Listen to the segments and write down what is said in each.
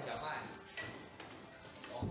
换小麦。走。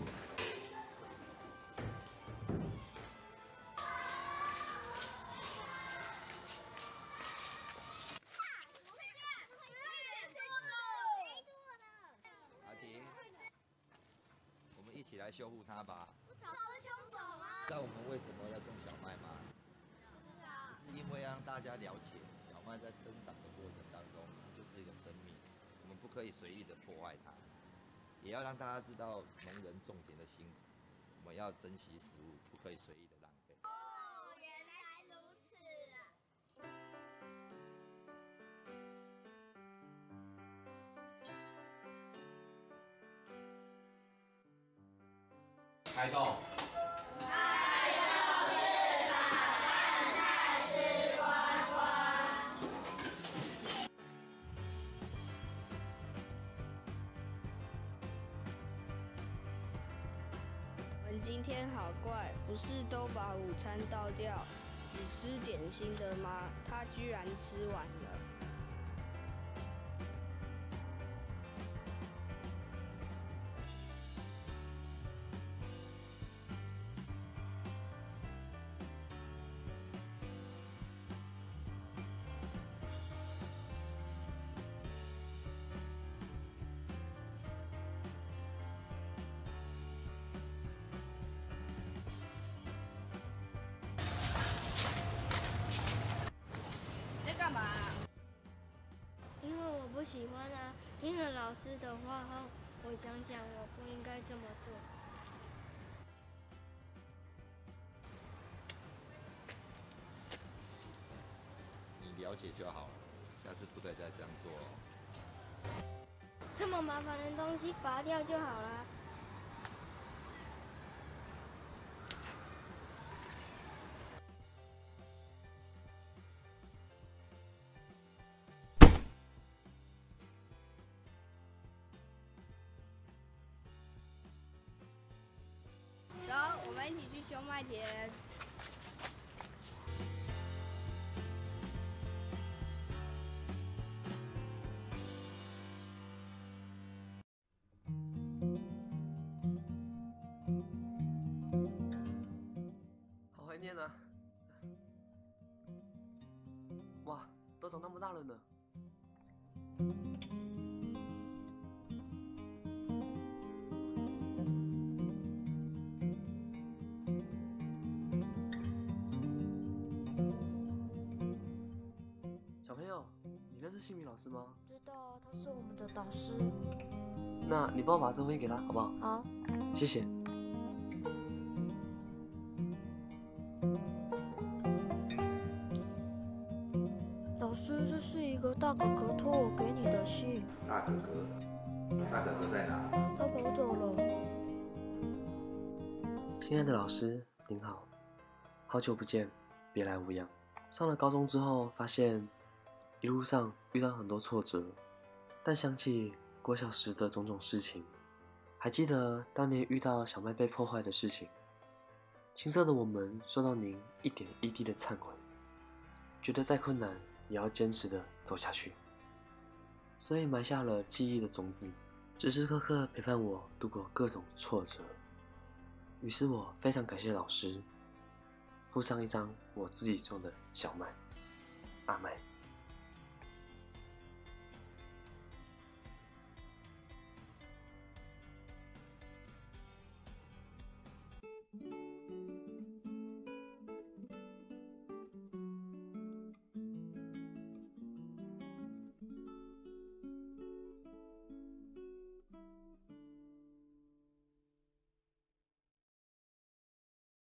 阿婷，我们一起来修复它吧。 我找到凶手吗？ 知道我们为什么要种小麦吗？ 不知道。 是因为让大家了解小麦在生长的过程当中，它就是一个生命，我们不可以随意的破坏它，也要让大家知道农人种田的辛苦，我们要珍惜食物，不可以随意的浪费。 哦，原来如此啊！ 开动。 我们今天好怪，不是都把午餐倒掉，只吃点心的吗？他居然吃完了。在干嘛啊？ 因为我不喜欢啊，听了老师的话后，我想想我不应该这么做。 你了解就好了，下次不得再这样做哦。 这么麻烦的东西拔掉就好了。 走，我们一起去修麦田。 好怀念啊！哇，都长那么大了呢。小朋友，你认识姓名老师吗？ 知道啊，他是我们的导师。 那你帮我把这封信给他，好不好？ 好。 谢谢。 老师，这是一个大哥哥托我给你的信。 大哥哥，大哥哥在哪？ 他跑走了。 亲爱的老师，您好，好久不见，别来无恙。上了高中之后，发现一路上遇到很多挫折，但想起国小时的种种事情，还记得当年遇到小麦被破坏的事情，青涩的我们受到您一点一滴的忏悔，觉得再困难也要坚持的走下去，所以埋下了记忆的种子，时时刻刻陪伴我度过各种挫折。于是我非常感谢老师，附上一张我自己种的小麦，阿麦。